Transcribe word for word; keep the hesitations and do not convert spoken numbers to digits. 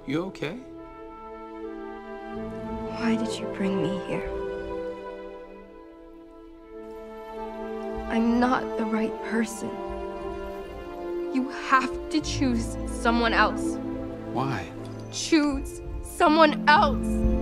You okay? Why did you bring me here? I'm not the right person. You have to choose someone else. Why? Choose someone else.